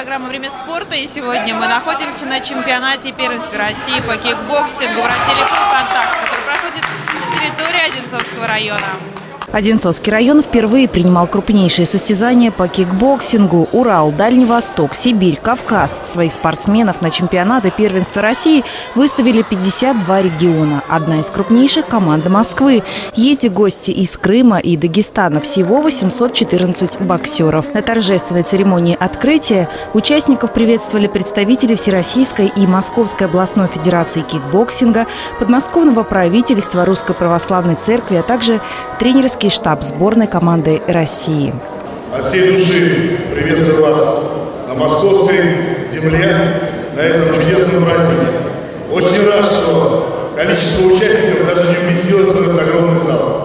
программа «Время спорта», и сегодня мы находимся на чемпионате и первенстве России по кикбоксингу в разделе «Full Contact», который проходит на территории Одинцовского района. Одинцовский район впервые принимал крупнейшие состязания по кикбоксингу. Урал, Дальний Восток, Сибирь, Кавказ. Своих спортсменов на чемпионаты первенства России выставили 52 региона. Одна из крупнейших – команда Москвы. Есть гости из Крыма и Дагестана. Всего 814 боксеров. На торжественной церемонии открытия участников приветствовали представители Всероссийской и Московской областной федерации кикбоксинга, подмосковного правительства, Русской православной церкви, а также тренерский штаб сборной команды России. От всей души приветствую вас на московской земле, на этом чудесном празднике. Очень рад, что количество участников даже не вместилось в этот огромный зал.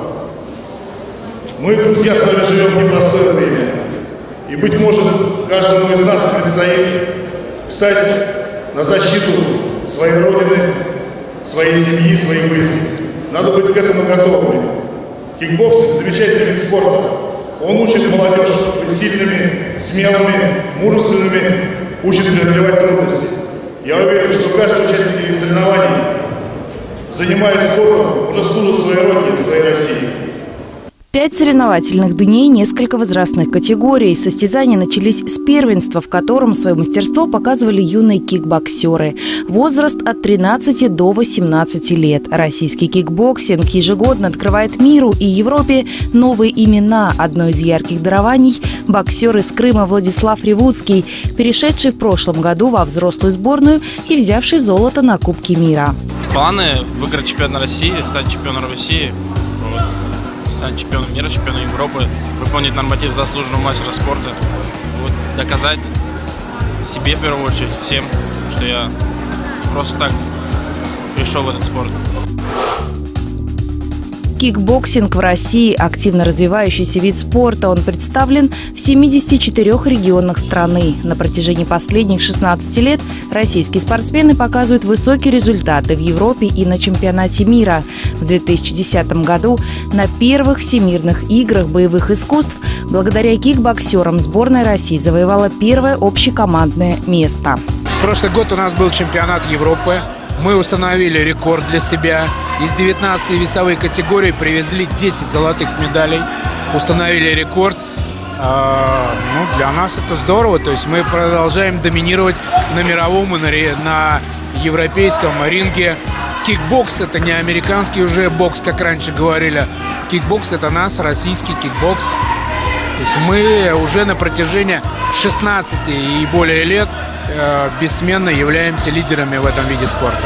Мы, друзья, с вами живем в непростое время. И, быть может, каждому из нас предстоит встать на защиту своей родины, своей семьи, своих близких. Надо быть к этому готовыми. Кикбоксинг – замечательный вид спорта. Он учит молодежь быть сильными, смелыми, мужественными, учит преодолевать трудности. Я уверен, что каждый участник соревнований, занимаясь спортом, уже служит своей родине, своей России. 5 соревновательных дней, несколько возрастных категорий. Состязания начались с первенства, в котором свое мастерство показывали юные кикбоксеры. Возраст от 13 до 18 лет. Российский кикбоксинг ежегодно открывает миру и Европе новые имена. Одно из ярких дарований – боксер из Крыма Владислав Ревудский, перешедший в прошлом году во взрослую сборную и взявший золото на Кубке мира. Планы – выиграть чемпионат России, стать чемпионом России. Стать чемпионом мира, чемпионом Европы, выполнить норматив заслуженного мастера спорта, доказать себе, в первую очередь, всем, что я просто так пришел в этот спорт. Кикбоксинг в России – активно развивающийся вид спорта. Он представлен в 74 регионах страны. На протяжении последних 16 лет российские спортсмены показывают высокие результаты в Европе и на чемпионате мира. В 2010 году на первых всемирных играх боевых искусств благодаря кикбоксерам сборная России завоевала первое общекомандное место. Прошлый год у нас был чемпионат Европы. Мы установили рекорд для себя. Из 19 весовой категории привезли 10 золотых медалей. Установили рекорд. Для нас это здорово. То есть мы продолжаем доминировать на мировом и на европейском ринге. Кикбокс – это не американский уже бокс, как раньше говорили. Кикбокс – это наш российский кикбокс. То есть мы уже на протяжении 16 и более лет бессменно являемся лидерами в этом виде спорта.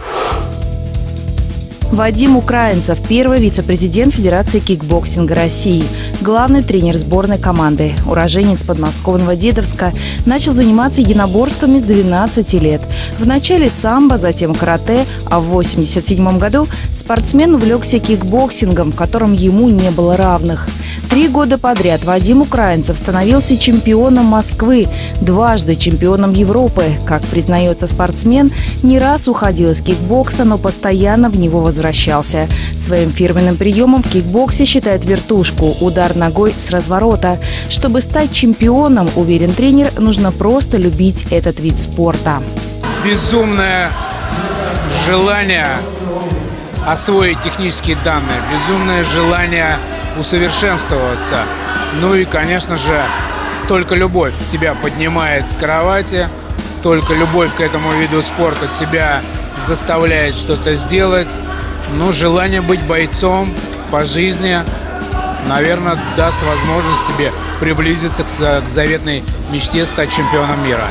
Вадим Украинцев – первый вице-президент Федерации кикбоксинга России, главный тренер сборной команды. Уроженец подмосковного Дедовска, начал заниматься единоборствами с 12 лет. Вначале самбо, затем карате, а в 1987 году спортсмен увлекся кикбоксингом, в котором ему не было равных. 3 года подряд Вадим Украинцев становился чемпионом Москвы, дважды чемпионом Европы. Как признается спортсмен, не раз уходил из кикбокса, но постоянно в него возвращался. Своим фирменным приемом в кикбоксе считает вертушку – удар ногой с разворота. Чтобы стать чемпионом, уверен тренер, нужно просто любить этот вид спорта. Безумное желание освоить технические данные, безумное желание усовершенствоваться. Ну и, конечно же, только любовь тебя поднимает с кровати, только любовь к этому виду спорта тебя заставляет что-то сделать. Ну, желание быть бойцом по жизни, наверное, даст возможность тебе приблизиться к заветной мечте стать чемпионом мира.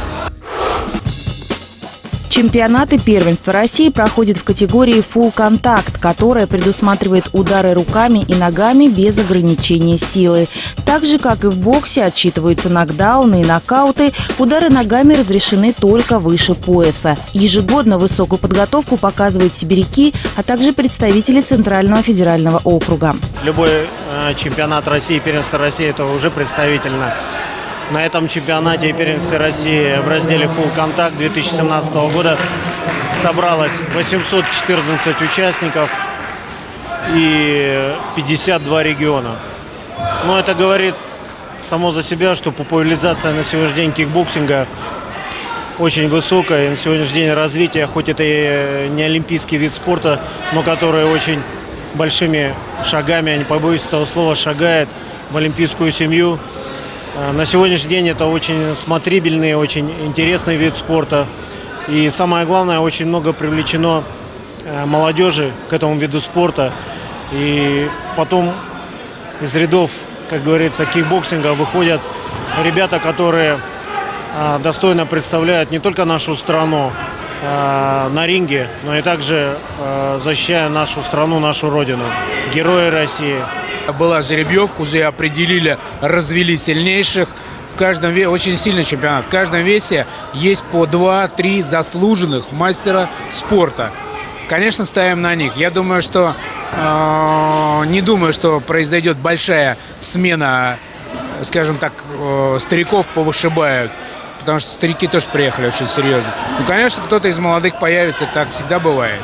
Чемпионаты первенства России проходят в категории Full Contact, которая предусматривает удары руками и ногами без ограничения силы. Так же, как и в боксе, отсчитываются нокдауны и нокауты. Удары ногами разрешены только выше пояса. Ежегодно высокую подготовку показывают сибиряки, а также представители Центрального федерального округа. Любой чемпионат России, первенство России – это уже представительно. На этом чемпионате и первенстве России в разделе Full Contact 2017 года собралось 814 участников и 52 региона. Но это говорит само за себя, что популяризация на сегодняшний день кикбоксинга очень высокая. И на сегодняшний день развитие, хоть это и не олимпийский вид спорта, но который очень большими шагами, я не побоюсь этого слова, шагает в олимпийскую семью. На сегодняшний день это очень смотрибельный, очень интересный вид спорта. И самое главное, очень много привлечено молодежи к этому виду спорта. И потом из рядов, как говорится, кикбоксинга выходят ребята, которые достойно представляют не только нашу страну на ринге, но и также защищая нашу страну, нашу родину. Герои России. Была жеребьевка, уже определили, развели сильнейших. В каждом весе, очень сильный чемпионат, в каждом весе есть по 2-3 заслуженных мастера спорта. Конечно, ставим на них. Я думаю, что не думаю, что произойдет большая смена, скажем так, стариков повышибают. Потому что старики тоже приехали очень серьезно. Ну, конечно, кто-то из молодых появится, так всегда бывает.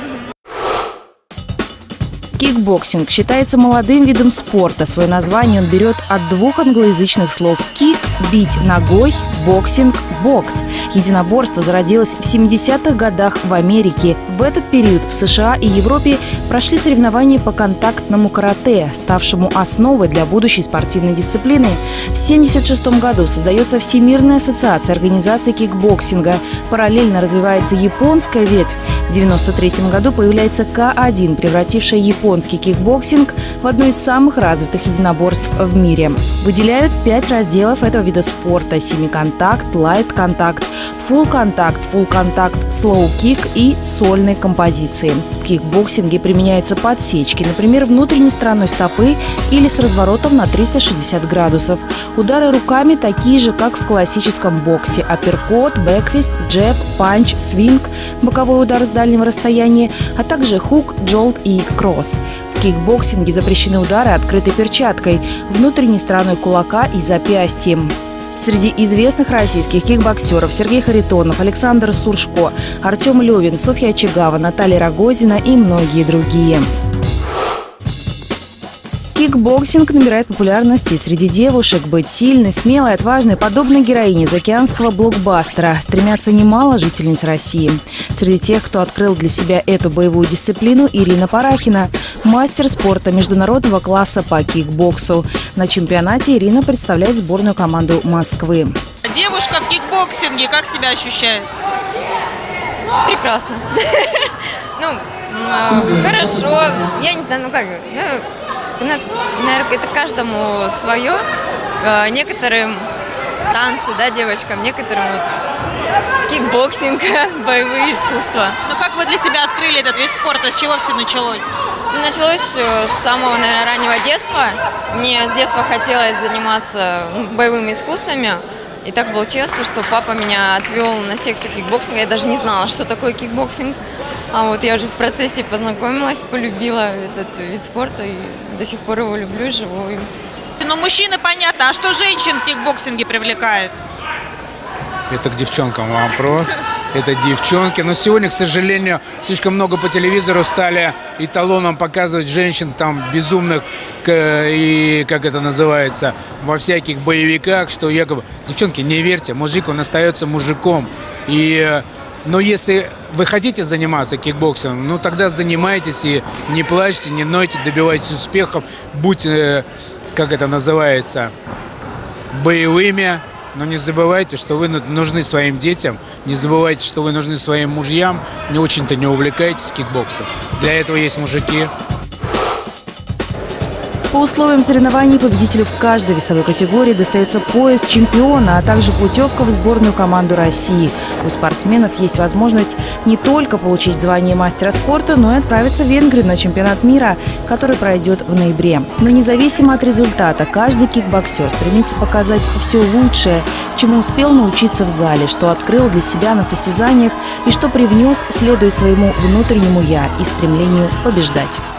Кикбоксинг считается молодым видом спорта. Свое название он берет от двух англоязычных слов «кик» – бить ногой, «боксинг» – бокс. Единоборство зародилось в 70-х годах в Америке. В этот период в США и Европе прошли соревнования по контактному карате, ставшему основой для будущей спортивной дисциплины. В 1976 году создается Всемирная ассоциация организаций кикбоксинга. Параллельно развивается японская ветвь. В 1993 году появляется К1, превратившая японский кикбоксинг в одно из самых развитых единоборств в мире. Выделяют 5 разделов этого вида спорта: семиконтакт, лайт-контакт, фулл-контакт, слоу-кик и сольные композиции. В кикбоксинге применяются подсечки, например, внутренней стороной стопы или с разворотом на 360 градусов. Удары руками такие же, как в классическом боксе: апперкот, бэкфист, джеб, панч, свинг, боковой удар с дальнего расстояния, а также хук, джолт и кросс. В кикбоксинге запрещены удары открытой перчаткой, внутренней стороной кулака и запястьем. Среди известных российских кикбоксеров Сергей Харитонов, Александр Суршко, Артем Левин, Софья Очагава, Наталья Рогозина и многие другие. Кикбоксинг набирает популярности среди девушек. Быть сильной, смелой, отважной, подобной героине заокеанского блокбастера стремятся немало жительниц России. Среди тех, кто открыл для себя эту боевую дисциплину, Ирина Парахина, мастер спорта международного класса по кикбоксу. На чемпионате Ирина представляет сборную команду Москвы. Девушка в кикбоксинге как себя ощущает? Прекрасно. Хорошо. Я не знаю, наверное, это каждому свое. Некоторым танцы, да, девочкам, некоторым кикбоксинг, боевые искусства. Ну как вы для себя открыли этот вид спорта? С чего все началось? Все началось с самого, наверное, раннего детства. Мне с детства хотелось заниматься боевыми искусствами. И так было часто, что папа меня отвел на секцию кикбоксинга. Я даже не знала, что такое кикбоксинг. А вот я уже в процессе познакомилась, полюбила этот вид спорта и до сих пор его люблю и живу им. Ну, мужчины, понятно. А что женщин в кикбоксинге привлекает? Это к девчонкам вопрос. Это девчонки. Но сегодня, к сожалению, слишком много по телевизору стали эталоном показывать женщин там безумных и, как это называется, во всяких боевиках, что якобы... Девчонки, не верьте, мужик, он остается мужиком. Но если вы хотите заниматься кикбоксингом, ну тогда занимайтесь и не плачьте, не нойте, добивайтесь успехов. Будьте, как это называется, боевыми. Но не забывайте, что вы нужны своим детям, не забывайте, что вы нужны своим мужьям, не очень-то не увлекайтесь кикбоксом. Для этого есть мужики. По условиям соревнований победителю в каждой весовой категории достается пояс чемпиона, а также путевка в сборную команду России. У спортсменов есть возможность не только получить звание мастера спорта, но и отправиться в Венгрию на чемпионат мира, который пройдет в ноябре. Но независимо от результата, каждый кикбоксер стремится показать все лучшее, чему успел научиться в зале, что открыл для себя на состязаниях и что привнес, следуя своему внутреннему «я» и стремлению побеждать.